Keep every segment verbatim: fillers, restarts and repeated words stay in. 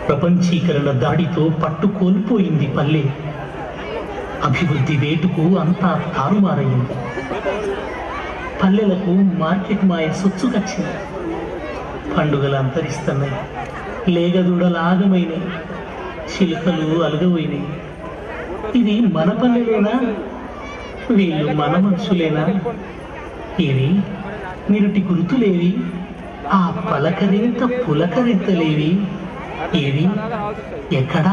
ప్రపంచీకరణ దాడితో పట్టు కోల్పోయింది పల్లె. అభివృద్ధి వేటుకు అంతా తారుమారయ్యింది. పల్లెలకు మార్కెట్ మాయ సొచ్చుకొచ్చింది. పండుగలు అంతరిస్తున్నాయి, లేగదూడలు ఆగమైనాయి, చిలుకలు అలుగపోయినాయి. ఇది మన పల్లెలేనా? వీళ్ళు మన మనుషులేనా? ఏవి నిరుటి గుర్తులేవి? ఆ పలకరింత పులకరింతలేవి? ఏవి ఎక్కడా?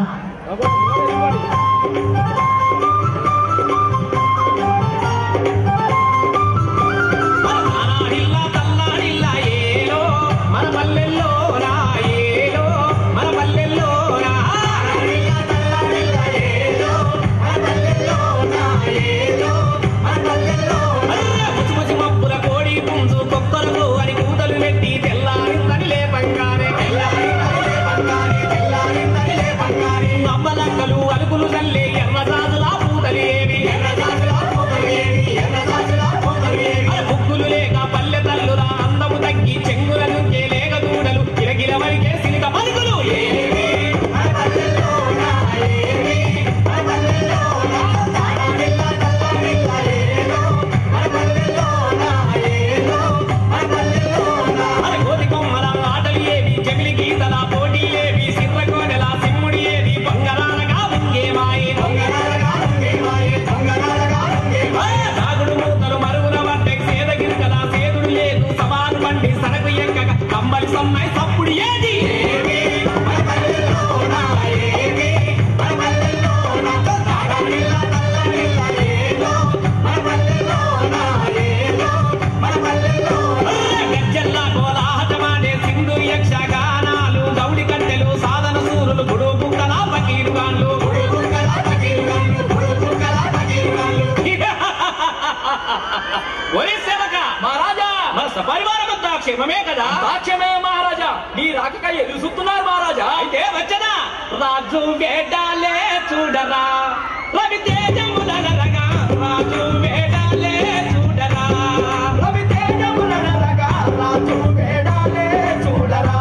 క్షేమమే కదా? సాక్ష్యమే మహారాజా. నీ రాకకై ఎదురు చూస్తున్నారు మహారాజా. అయితే వచ్చనా రాజు వేడాలే చూడరా, రవి తేజములనరగా రాజు వేడాలే చూడరా, రవి తేజములనరగా రాజు వేడాలే చూడరా,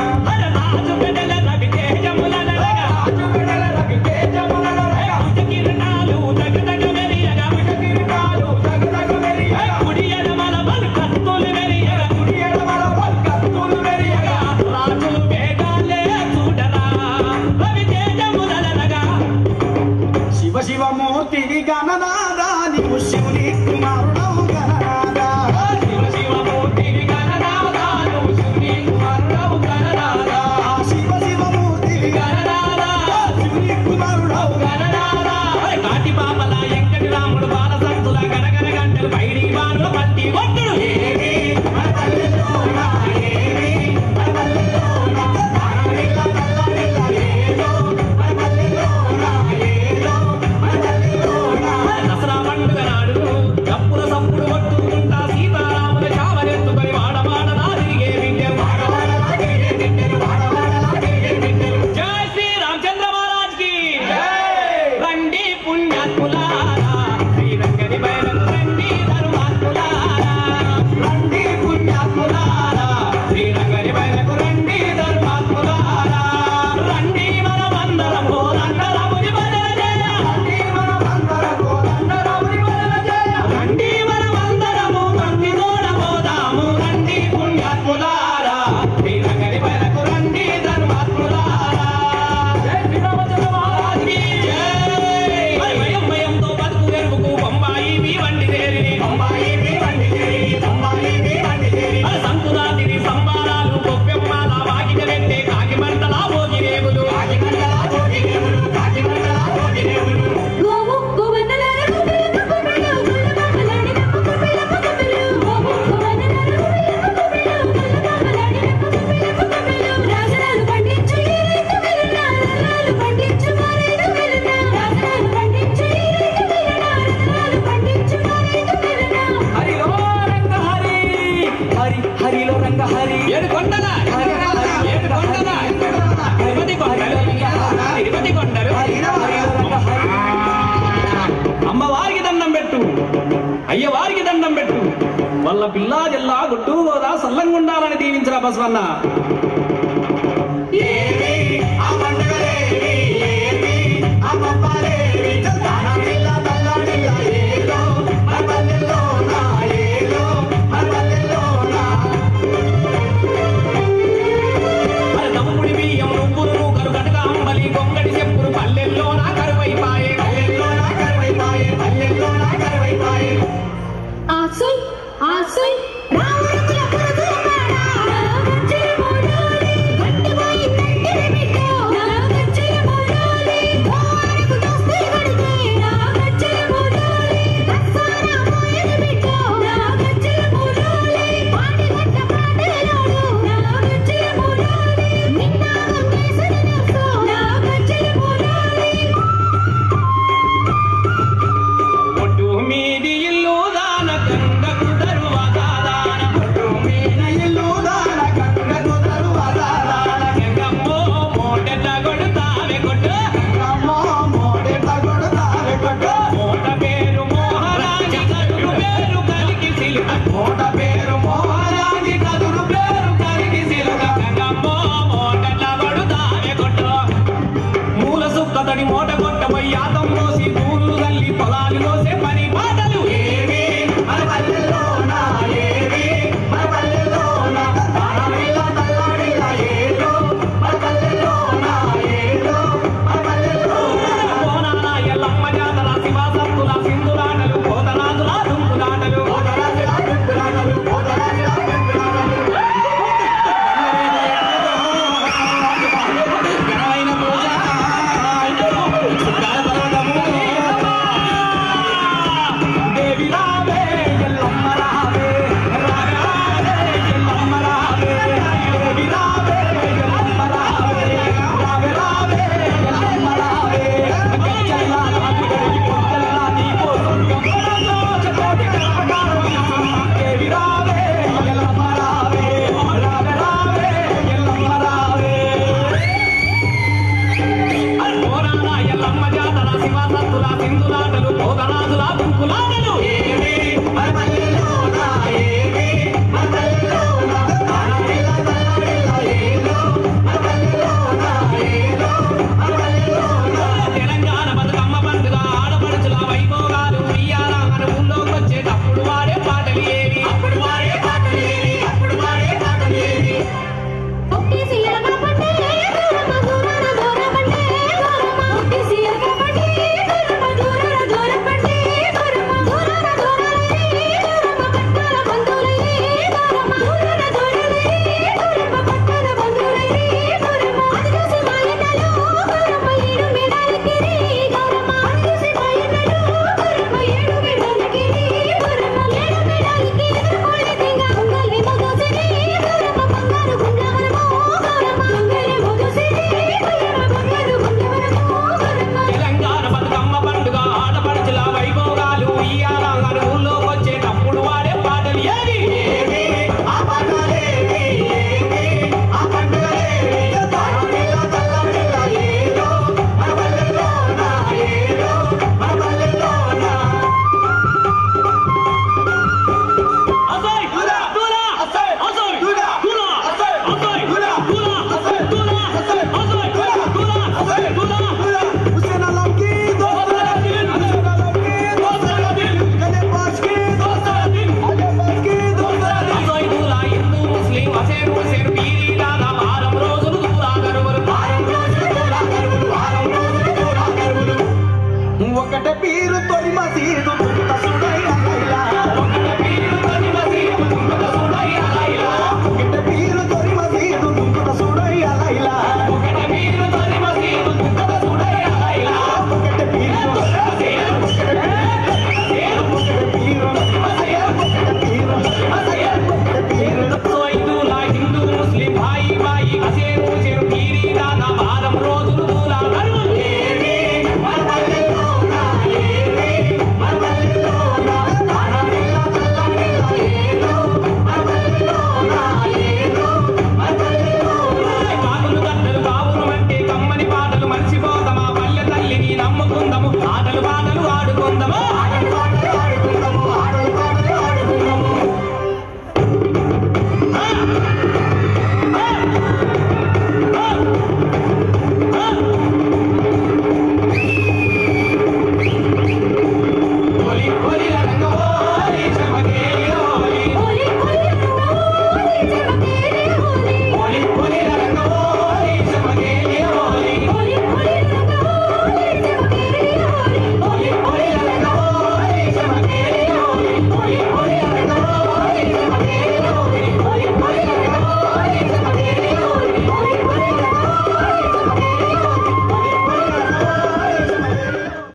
రాజు వెడల రవి తేజములనరగా రాజు వెడల రవి తేజములనరగా కిరణాలు దగదగ మెరియగా కిరణాలు దగదగ మెరియగా కుడియల మన బల కత్తులు మెరియగా కుడియల మన బల కత్తులు మెరియగా రాజు వేడాలే చూడరా, రవి తేజములనరగా శివ శివమూర్తి గణనాదా నీవు శివుని కుమారుడవు గణనాదా, శివ శివమూర్తి గణనాదా నువ్వు శివుని కుమారుడవు గణనాదా, శివ శివమూర్తి గణనాదా శివుని కుమారుడవు గణనాదా, కాటి పాపల ఎంకటి రాముడు బాల సంతుల గనగన గంటలు బయటి బాణుల పట్టి ఒట్టుడు ఏమి మన పల్లెలోన ఏమి మన పల్లెలోన తారమిల్ల తల్లమిల్ల ఏదో మన పల్లెలోన ఏదో మన పల్లెలోన దసరా పండుగ నాడు కప్పుల సప్పుడు కొట్టుకుంటా సీతారాముల చావనెత్తుకొని వాడవాడలా తిరిగే విద్య వాడవాడలా తిరిగే విద్యలు వాడవాడలా తిరిగే విద్యలు. జై శ్రీ రామచంద్ర మహారాజ్ కి రండి పుణ్యాత్ములారా, శ్రీరంగని బయలకు రండి ధర్మాత్ములారా, రండి పుణ్యాత్ములారా, శ్రీరంగని బయలకు రండి ధర్మాత్ములారా, రండి మనమందరము రంగరాముని భజన చేయ, రండి మనమందరము రంగరాముని భజన చేయ, రండి మనమందరము భక్తి తోడ పోదాము, రండి పుణ్యాత్ములారా, శ్రీరంగని బయలకు రండి ధర్మాత్ములారా. జై శ్రీరామచంద్ర మహారాజ్ కి జై. మరి భయం భయంతో బతుకు వెరుపుకు బొంబాయి మీ వండి తేరిని, బొంబాయి మీ వండి తేరిని, బొంబాయి మీ వండి తేరిని, మరి సంకురాతిని సంబారాలు గొప్పెమ్మాల వాకిట వెంటే కాకి మంటల భోగిరేవులు, కాకి మంటల భోగిరేవులు, కాకి మంటల భోగిరేవులు. గోవు గోవన్నలార గోపిలమ్మ గోపిలు గొల్లబామలాడినమ్మ గోపిలమ్మ గోపిలు, గోవు గోవన్నలార గోపిలమ్మ గోపిలు గొల్లబామలాడినమ్మ గోపిలమ్మ గోపిలు, రాజరాలు పండించు ఈ రైతు వెలునా, రత్నాలు పండించు మా రైతు వెలునా, రాజరాలు పండించు ఈ రైతు వెలునా, రత్నాలు పండించు మా రైతు వెలునా. హరిలో రంగ హరి, హరి హరిలో రంగ హరి, ఏడు కొండల ఏడు కొండల తిరుపతి కొండలు, తిరుపతి కొండలు. అమ్మవారికి దండం పెట్టు, అయ్యవారికి దండం పెట్టు, వాళ్ళ పిల్లా జిల్లా గుట్టు గోదా సల్లంగుండాలని దీవించరా బసవన్న. ఏమి